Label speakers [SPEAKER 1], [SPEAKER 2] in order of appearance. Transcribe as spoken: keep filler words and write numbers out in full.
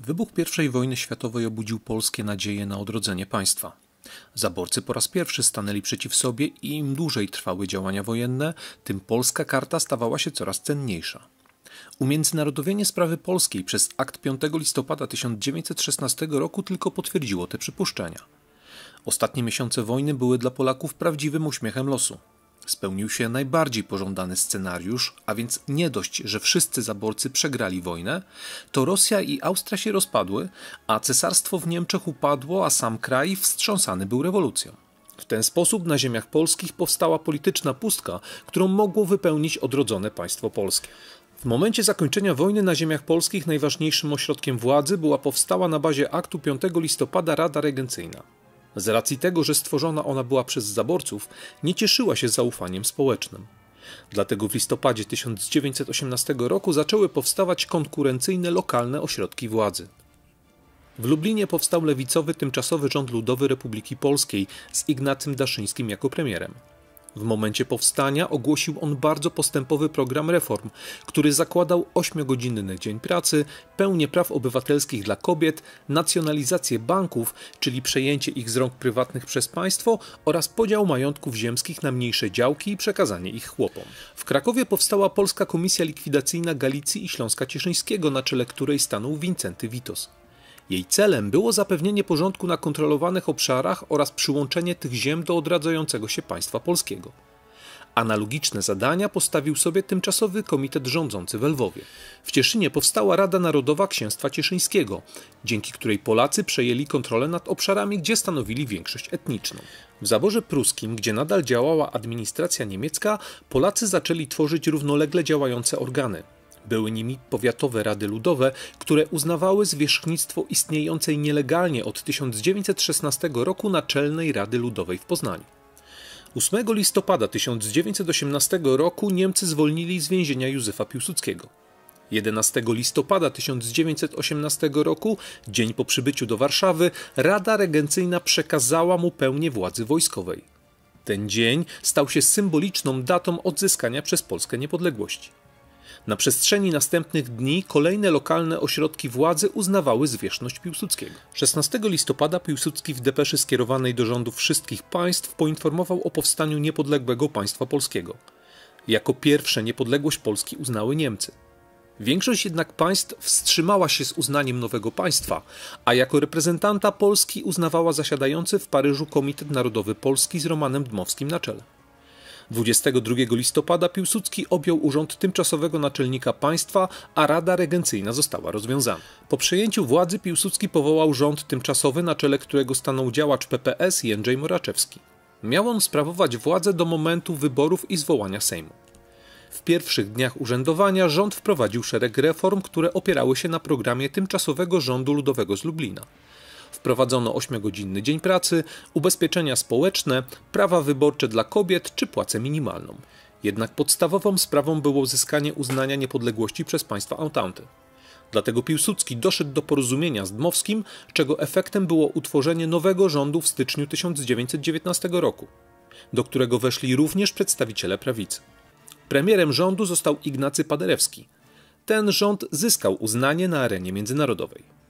[SPEAKER 1] Wybuch pierwszej wojny światowej obudził polskie nadzieje na odrodzenie państwa. Zaborcy po raz pierwszy stanęli przeciw sobie i im dłużej trwały działania wojenne, tym polska karta stawała się coraz cenniejsza. Umiędzynarodowienie sprawy polskiej przez akt piątego listopada tysiąc dziewięćset szesnastego roku tylko potwierdziło te przypuszczenia. Ostatnie miesiące wojny były dla Polaków prawdziwym uśmiechem losu. Spełnił się najbardziej pożądany scenariusz, a więc nie dość, że wszyscy zaborcy przegrali wojnę, to Rosja i Austria się rozpadły, a cesarstwo w Niemczech upadło, a sam kraj wstrząsany był rewolucją. W ten sposób na ziemiach polskich powstała polityczna pustka, którą mogło wypełnić odrodzone państwo polskie. W momencie zakończenia wojny na ziemiach polskich najważniejszym ośrodkiem władzy była powstała na bazie aktu piątego listopada Rada Regencyjna. Z racji tego, że stworzona ona była przez zaborców, nie cieszyła się zaufaniem społecznym. Dlatego w listopadzie tysiąc dziewięćset osiemnastego roku zaczęły powstawać konkurencyjne lokalne ośrodki władzy. W Lublinie powstał lewicowy tymczasowy rząd ludowy Republiki Polskiej z Ignacym Daszyńskim jako premierem. W momencie powstania ogłosił on bardzo postępowy program reform, który zakładał ośmiogodzinny dzień pracy, pełnię praw obywatelskich dla kobiet, nacjonalizację banków, czyli przejęcie ich z rąk prywatnych przez państwo oraz podział majątków ziemskich na mniejsze działki i przekazanie ich chłopom. W Krakowie powstała Polska Komisja Likwidacyjna Galicji i Śląska Cieszyńskiego, na czele której stanął Wincenty Witos. Jej celem było zapewnienie porządku na kontrolowanych obszarach oraz przyłączenie tych ziem do odradzającego się państwa polskiego. Analogiczne zadania postawił sobie tymczasowy komitet rządzący w Lwowie. W Cieszynie powstała Rada Narodowa Księstwa Cieszyńskiego, dzięki której Polacy przejęli kontrolę nad obszarami, gdzie stanowili większość etniczną. W zaborze pruskim, gdzie nadal działała administracja niemiecka, Polacy zaczęli tworzyć równolegle działające organy. Były nimi powiatowe rady ludowe, które uznawały zwierzchnictwo istniejącej nielegalnie od tysiąc dziewięćset szesnastego roku Naczelnej Rady Ludowej w Poznaniu. ósmego listopada tysiąc dziewięćset osiemnastego roku Niemcy zwolnili z więzienia Józefa Piłsudskiego. jedenastego listopada tysiąc dziewięćset osiemnastego roku, dzień po przybyciu do Warszawy, Rada Regencyjna przekazała mu pełnię władzy wojskowej. Ten dzień stał się symboliczną datą odzyskania przez Polskę niepodległości. Na przestrzeni następnych dni kolejne lokalne ośrodki władzy uznawały zwierzchność Piłsudskiego. szesnastego listopada Piłsudski w depeszy skierowanej do rządów wszystkich państw poinformował o powstaniu niepodległego państwa polskiego. Jako pierwsze niepodległość Polski uznały Niemcy. Większość jednak państw wstrzymała się z uznaniem nowego państwa, a jako reprezentanta Polski uznawała zasiadający w Paryżu Komitet Narodowy Polski z Romanem Dmowskim na czele. dwudziestego drugiego listopada Piłsudski objął urząd tymczasowego naczelnika państwa, a Rada Regencyjna została rozwiązana. Po przejęciu władzy Piłsudski powołał rząd tymczasowy, na czele którego stanął działacz P P S Jędrzej Moraczewski. Miał on sprawować władzę do momentu wyborów i zwołania Sejmu. W pierwszych dniach urzędowania rząd wprowadził szereg reform, które opierały się na programie tymczasowego rządu ludowego z Lublina. Wprowadzono ośmiogodzinny dzień pracy, ubezpieczenia społeczne, prawa wyborcze dla kobiet czy płacę minimalną. Jednak podstawową sprawą było uzyskanie uznania niepodległości przez państwa Entente. Dlatego Piłsudski doszedł do porozumienia z Dmowskim, czego efektem było utworzenie nowego rządu w styczniu tysiąc dziewięćset dziewiętnastego roku, do którego weszli również przedstawiciele prawicy. Premierem rządu został Ignacy Paderewski. Ten rząd zyskał uznanie na arenie międzynarodowej.